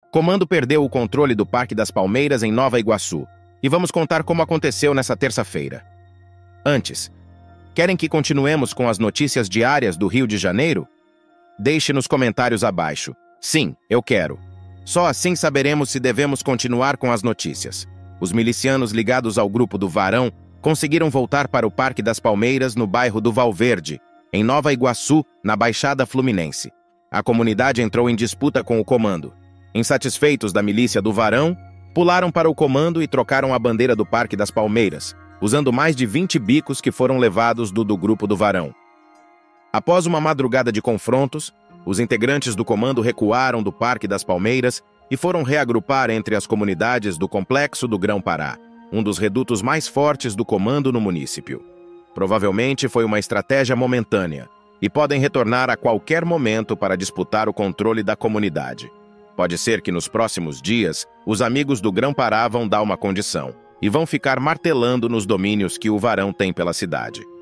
Comando perdeu o controle do Parque das Palmeiras em Nova Iguaçu, e vamos contar como aconteceu nessa terça-feira. Antes, querem que continuemos com as notícias diárias do Rio de Janeiro? Deixe nos comentários abaixo. Sim, eu quero. Só assim saberemos se devemos continuar com as notícias. Os milicianos ligados ao grupo do Varão conseguiram voltar para o Parque das Palmeiras, no bairro do Valverde, em Nova Iguaçu, na Baixada Fluminense. A comunidade entrou em disputa com o comando. Insatisfeitos da milícia do Varão, pularam para o comando e trocaram a bandeira do Parque das Palmeiras, usando mais de 20 bicos que foram levados do grupo do Varão. Após uma madrugada de confrontos, os integrantes do comando recuaram do Parque das Palmeiras e foram reagrupar entre as comunidades do Complexo do Grão-Pará, um dos redutos mais fortes do comando no município. Provavelmente foi uma estratégia momentânea, e podem retornar a qualquer momento para disputar o controle da comunidade. Pode ser que nos próximos dias, os amigos do Grão-Pará vão dar uma condição, e vão ficar martelando nos domínios que o Varão tem pela cidade.